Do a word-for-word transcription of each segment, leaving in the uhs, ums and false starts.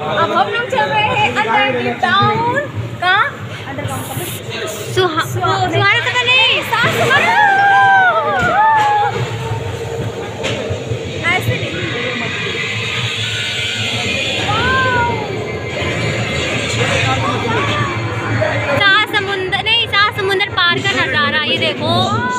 अब हम लोग चल रहे हैं अंडर टाउन का सुहाना तक नहीं ऐसे नहीं सात समुंदर नहीं सात समुंदर पार का नजारा ये देखो।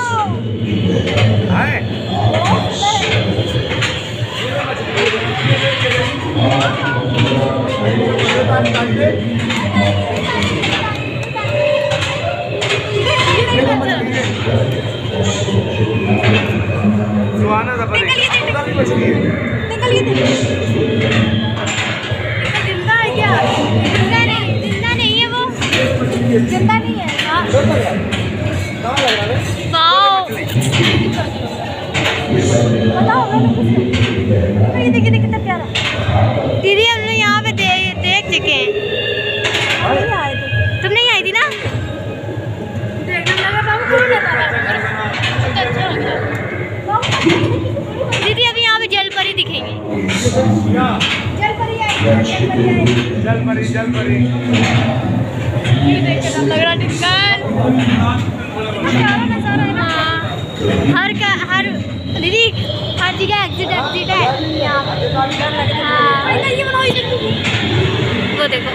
जिंदा है क्या? जिंदा नहीं, जिंदा नहीं है वो, जिंदा नहीं है। ये देखिए देखिए कितना प्यारा। दीदी हम लोग यहाँ पे दे, देख चुके हैं। तुम नहीं आई थी ना? दीदी अभी यहाँ पे जल परी दिखेंगे। जल परी आई, जल परी जल परी। ये देखिए लग रहा टिक्कर। हर का हर दीदी हर जगह एग्जिट एग्जिट है यहाँ पर। वो देखो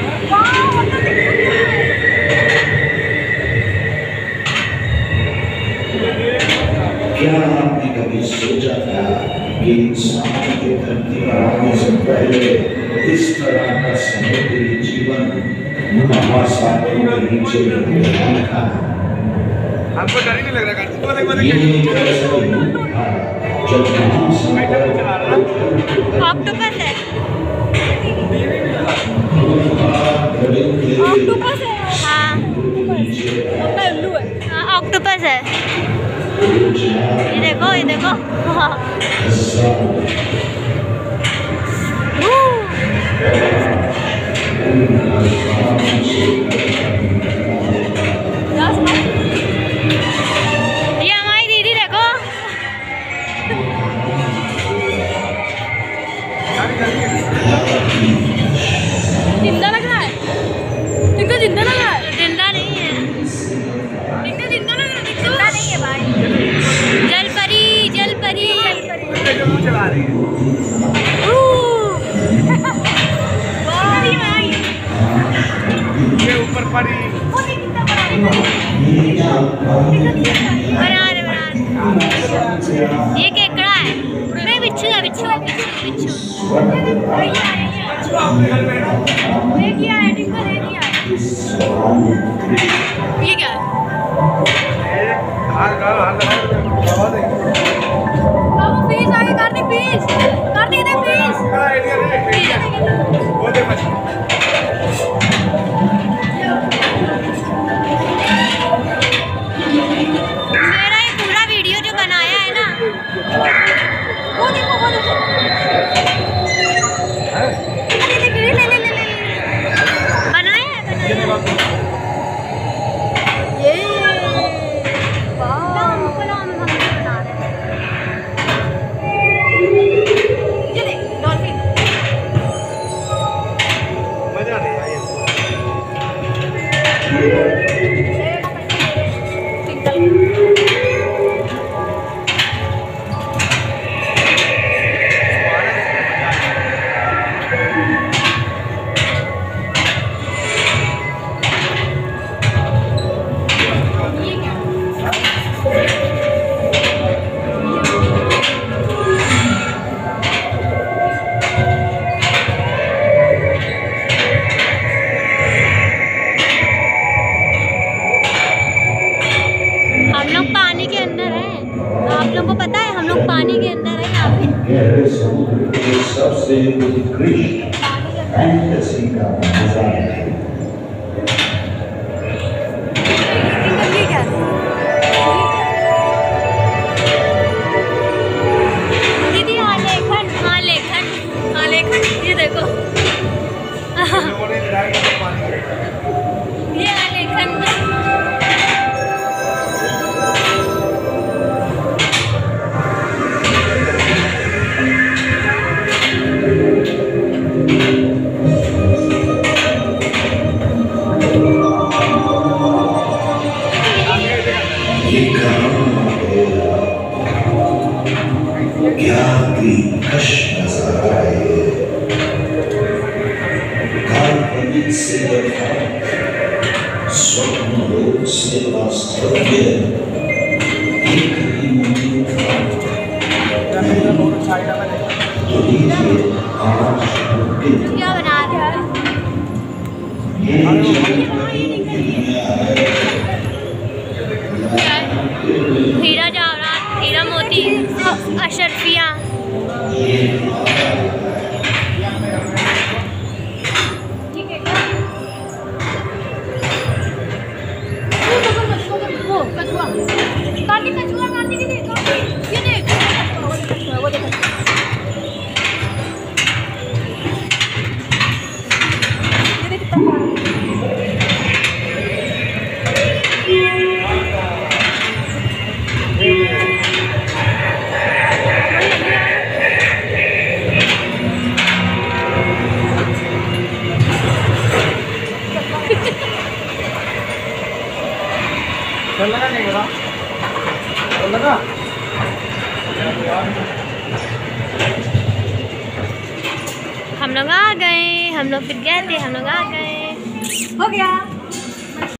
क्या आपने कभी सोचा था कि इंसान के धरती पर आने से पहले इस तरह का समुद्री जीवन महासागरों के नीचे रहने था? आपको डर नहीं लग रहा? ऑक्टोपस है, ऑक्टोपस है। हाँ उल्लू है। हाँ ऑक्टोपस है। ये देखो ये देखो ये हमारी दीदी देखो। जिंदा लग रहा है, जिंदा जिंदा लग रहा है। जिंदा नहीं है, जिंदा जिंदा लग रहा है। जिंदा नहीं है भाई। जल परी जल परी चला रही है। ये ऊपर परी बना रहे बना रहे। ये केकड़ा है। नहीं बिच्छू है, बिच्छू है, बिच्छू बिच्छू। ये क्या है? टिक्कर है क्या? ये क्या है? हाथ डाल हाथ लगा दबा दे। बाबू पीस आगे कर दे, पीस कर दे, दे पीस। बड़ा आइडिया दे वो दे मछली। मेरा ये पूरा वीडियो जो बनाया है ना वो देखो वो देखो। अरे देखिए ले ले ले ले बनाया है बनाया है। ये वाह बना हम हम बना रहे हैं। ये देख डॉल्फिन। मजा नहीं आया। सबसे उत्कृष्ट फैंटेसी का नजारा है। दीदी हाँ लेखन हाँ लेखन हाँ लेखन ये देखो ये हाँ लेखन क्या बना रहा है? हीरा जवाहरात, हीरा मोती, अशरफिया। वो कछुआ, काटी कछुआ, काटी के देख, ये देख, वो देख कछुआ, वो देख कछुआ। चल लगा नहीं लगा चल लगा हम लोग आ गए, हम लोग फिर गए थे, हम लोग आ गए, हो गया।